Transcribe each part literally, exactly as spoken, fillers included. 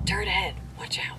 Turret ahead. Watch out.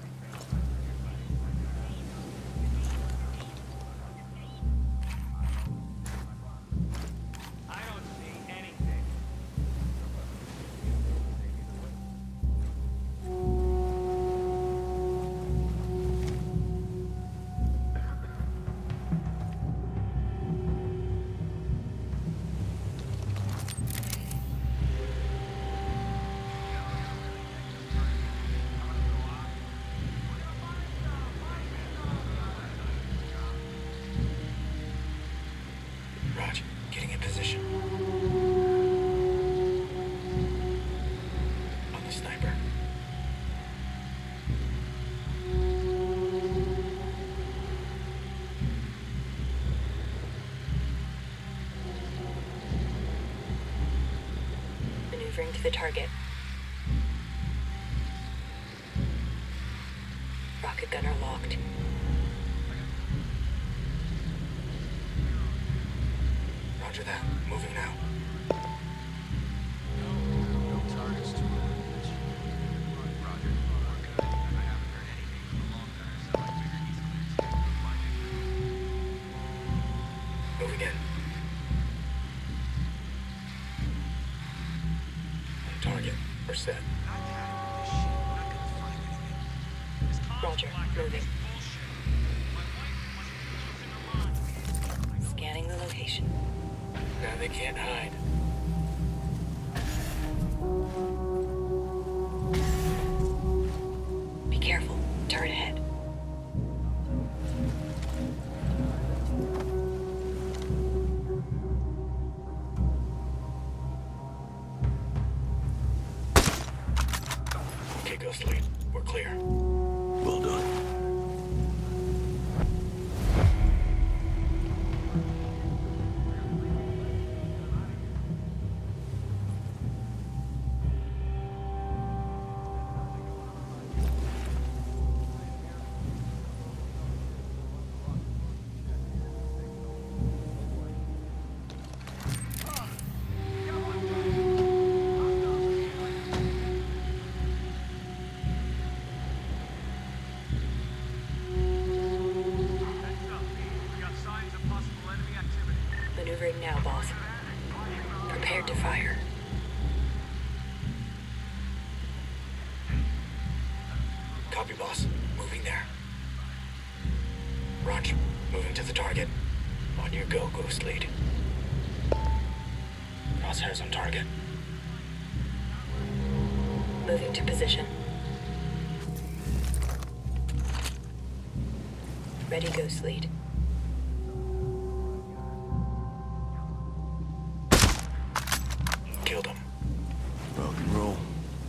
Getting in position. On the sniper. Maneuvering to the target. Rocket gunner locked. Roger that. Moving now. No targets to eliminate. Roger. I haven't heard anything from the long gunner, so I figure he's clear too. Find it. Moving in. On target. We're set. Roger. Moving. Scanning the location. Now they can't hide. Be careful. Turret ahead. Okay, Ghost Lead. We're clear. Well done. Maneuvering now, boss. Prepared to fire. Copy, boss. Moving there. Roger. Moving to the target. On your go, Ghost Lead. Crosshairs on target. Moving to position. Ready, Ghost Lead. Killed him. Rock and roll.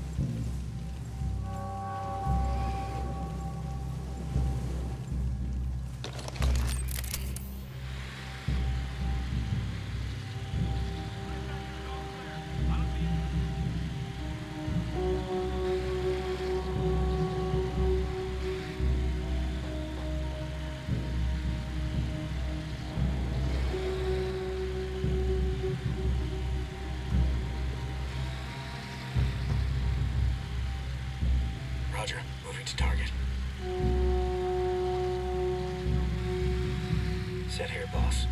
Roger. Moving to target. Set here, boss.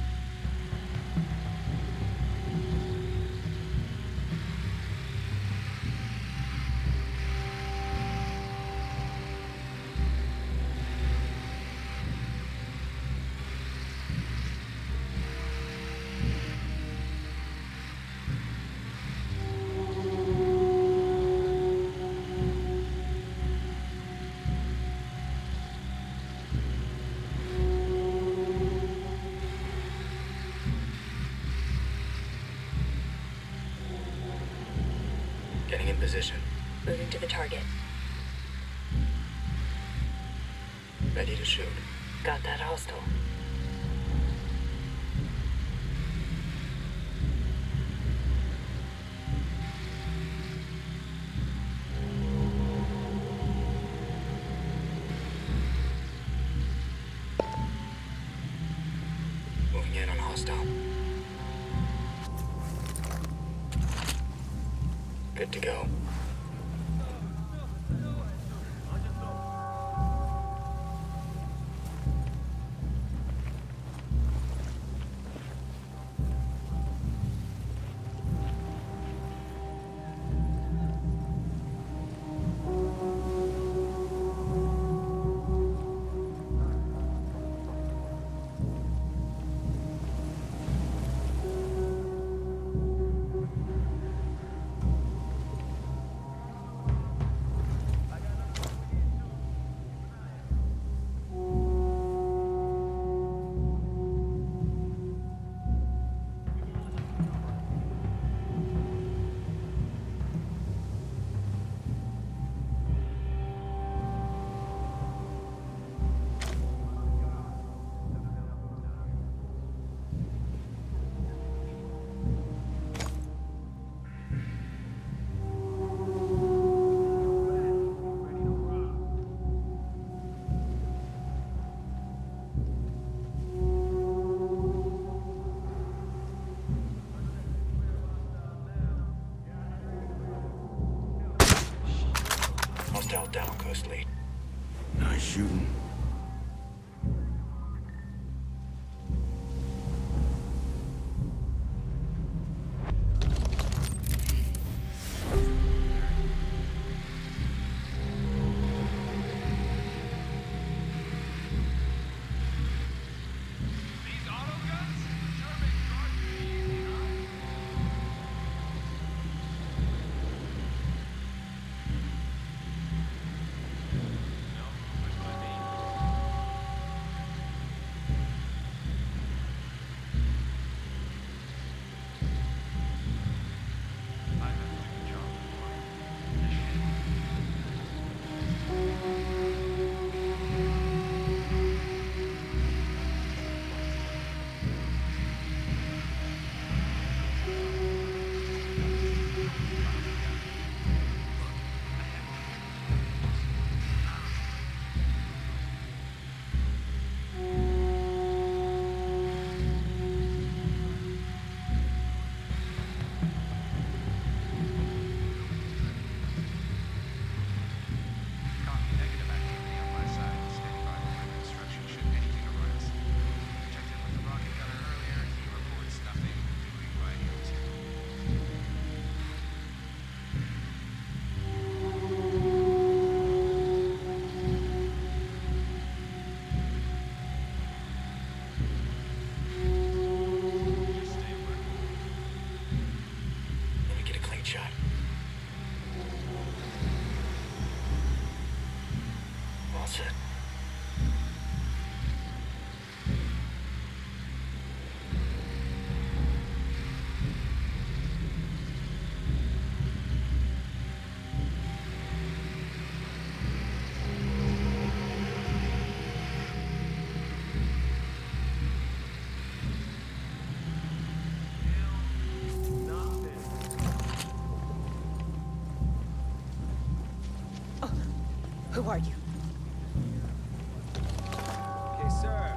Getting in position. Moving to the target. Ready to shoot. Got that hostile. Moving in on hostile. Good to go. Hostile down, Ghost Lead. Nice shooting. These autoguns sure make guard duty easy, huh? No movement by me. I have to do the job before this shit. Copy. Negative activity on my side. Standing by for my construction should anything arise. Checked in with the rocket gunner earlier. He reports nothing doing by him too. Just stay where. Let me get a clean shot. All set. Who are you? Okay, sir.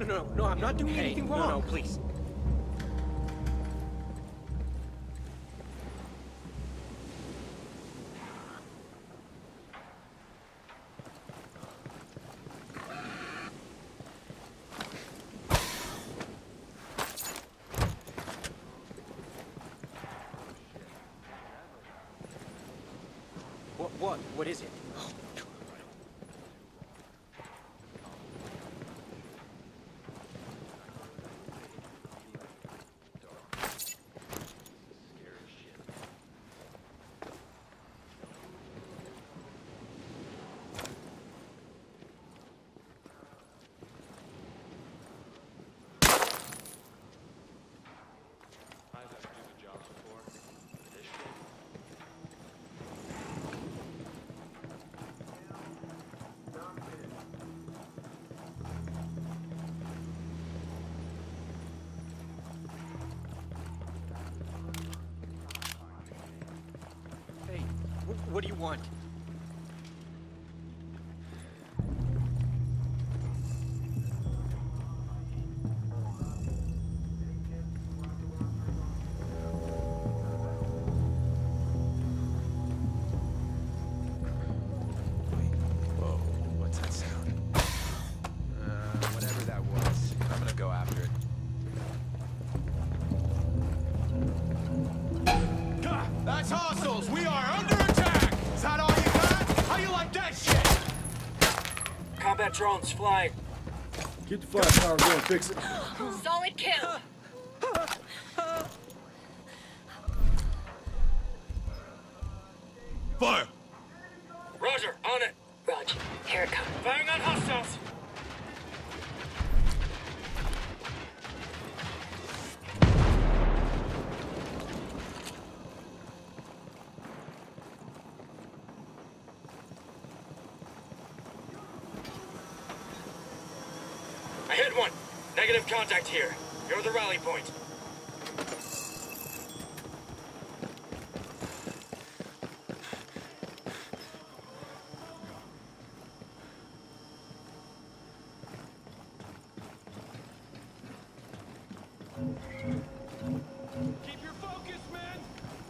no, no, I'm not doing Hey, anything no, wrong. no, please. What, what, what is it? Hey, wh- what do you want? Whoa, what's that sound? Uh, whatever that was, I'm gonna go after it. That's hostiles! We are under attack! Is that all you got? How you like that shit? Combat drones flying. Get the firepower going, fix it. Solid kill. Fire! Roger, on it. Roger. Here it comes. Firing on hostiles. I hit one. Negative contact here. You're the rally point. Keep your focus, man!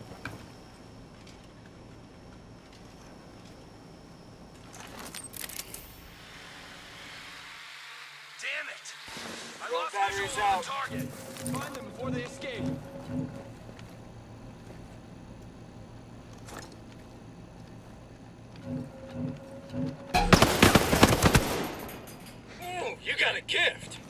Damn it! I Drone lost batteries visual on out. the target. Find them before they escape. Ooh, you got a gift.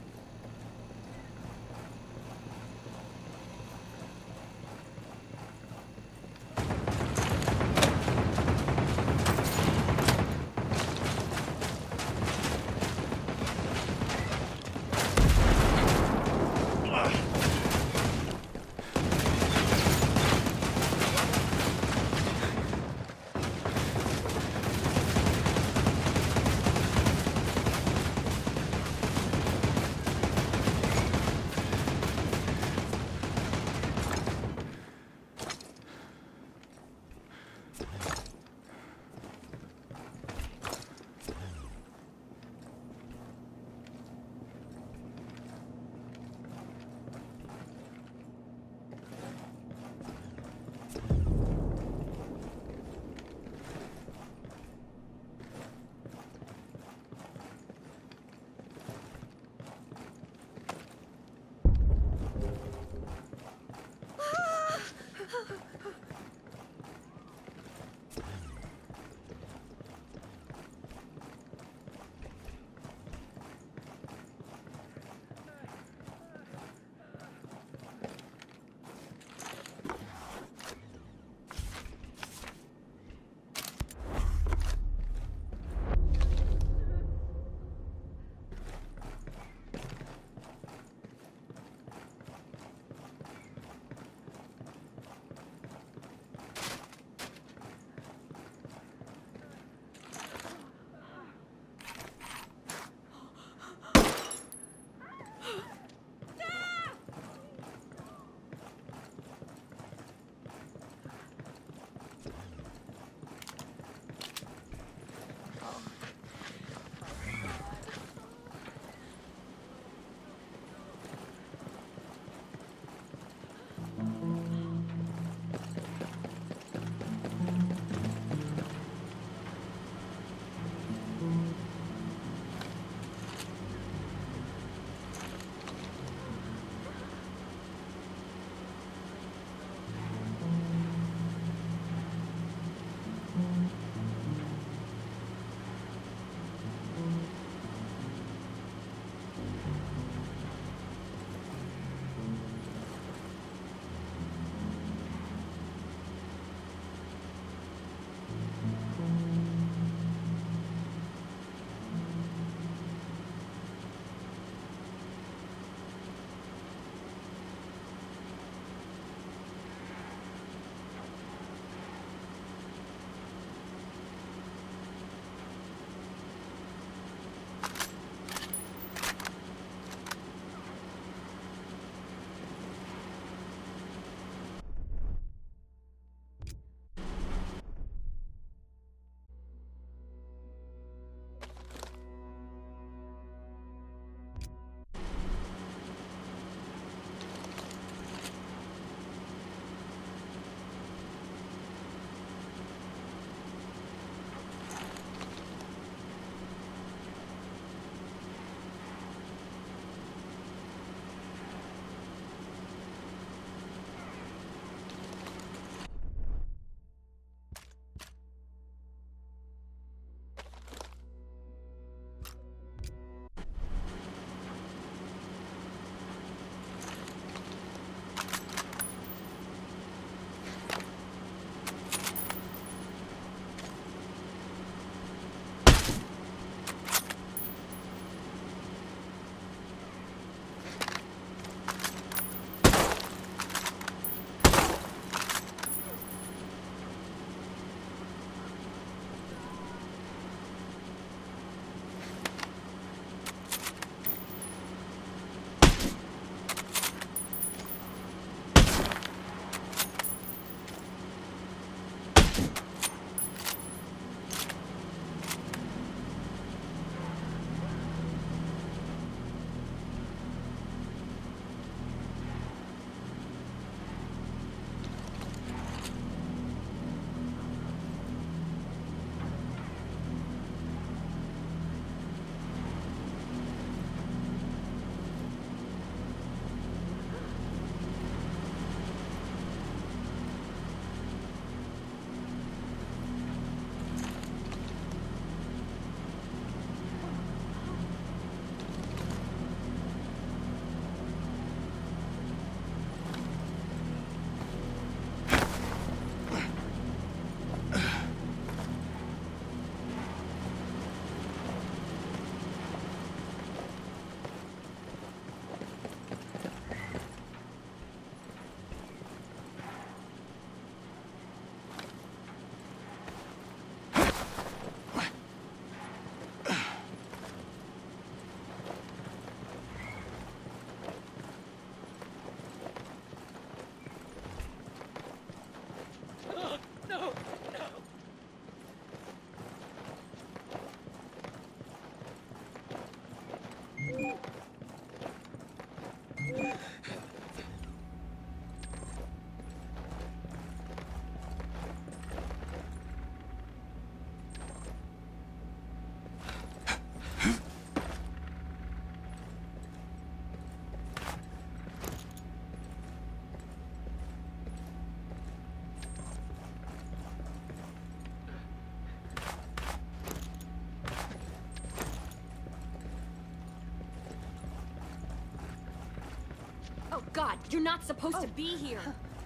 God, you're not supposed to be here.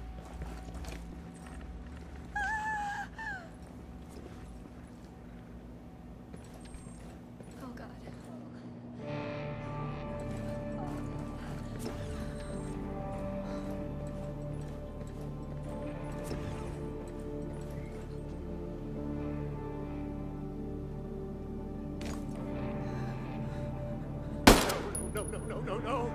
Oh, God. No, no, no, no, no!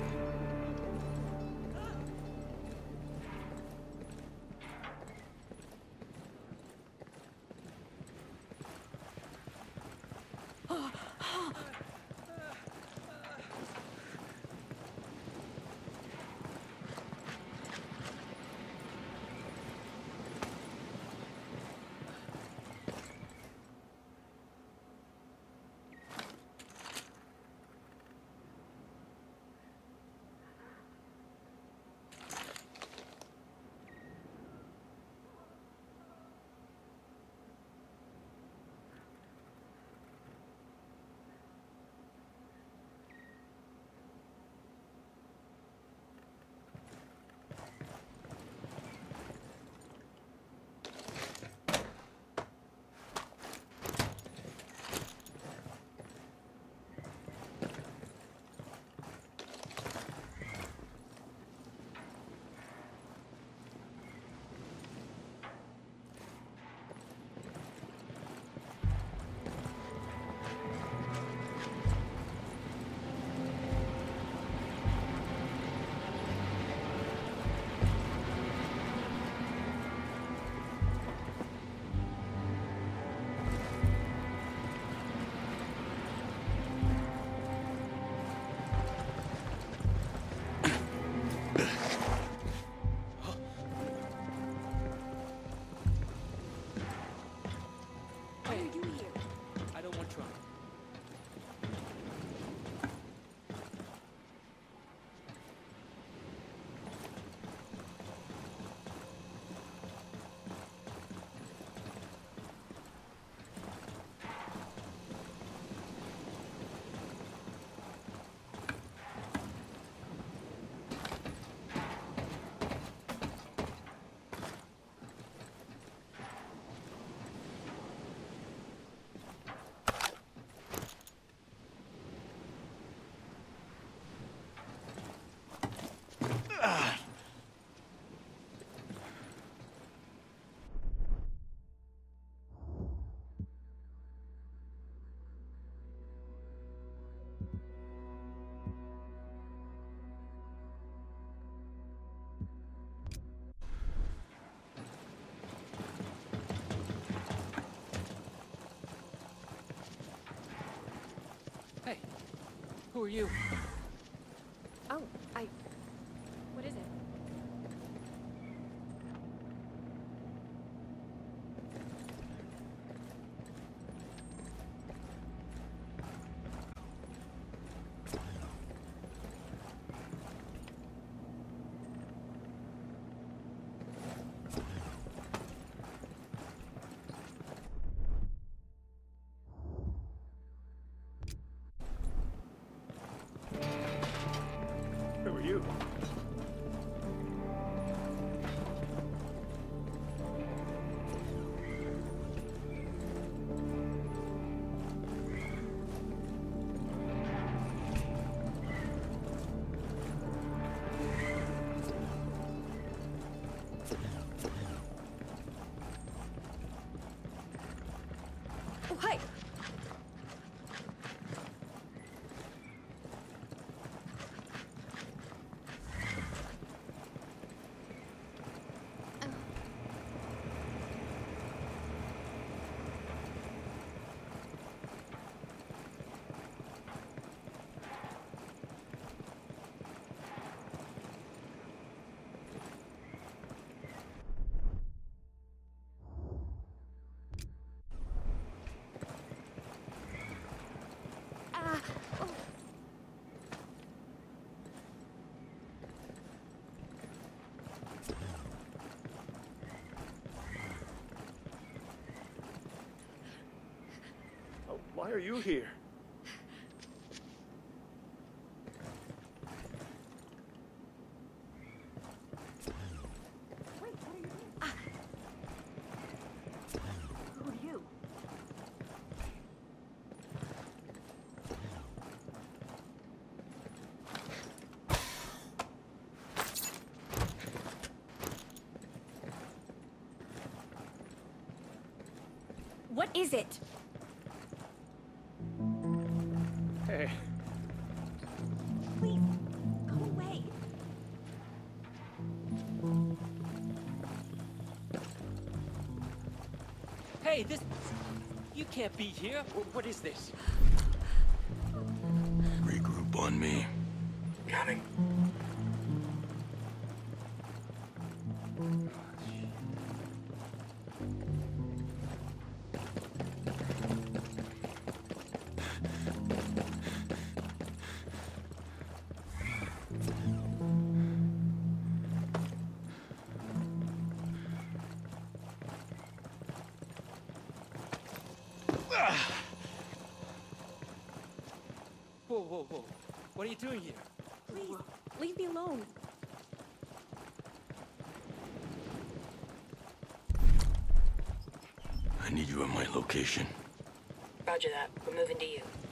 Why are you here? I don't want trouble. Hey, who are you? Oh, I... What is it? Who are you? Oh, hi! Ah! Oh. Oh, why are you here? What is it? Hey, Please, go away. Hey, this... You can't be here. Wh- What is this? Regroup on me. Coming. Whoa, whoa, whoa. What are you doing here? Please, leave me alone. I need you at my location. Roger that. We're moving to you.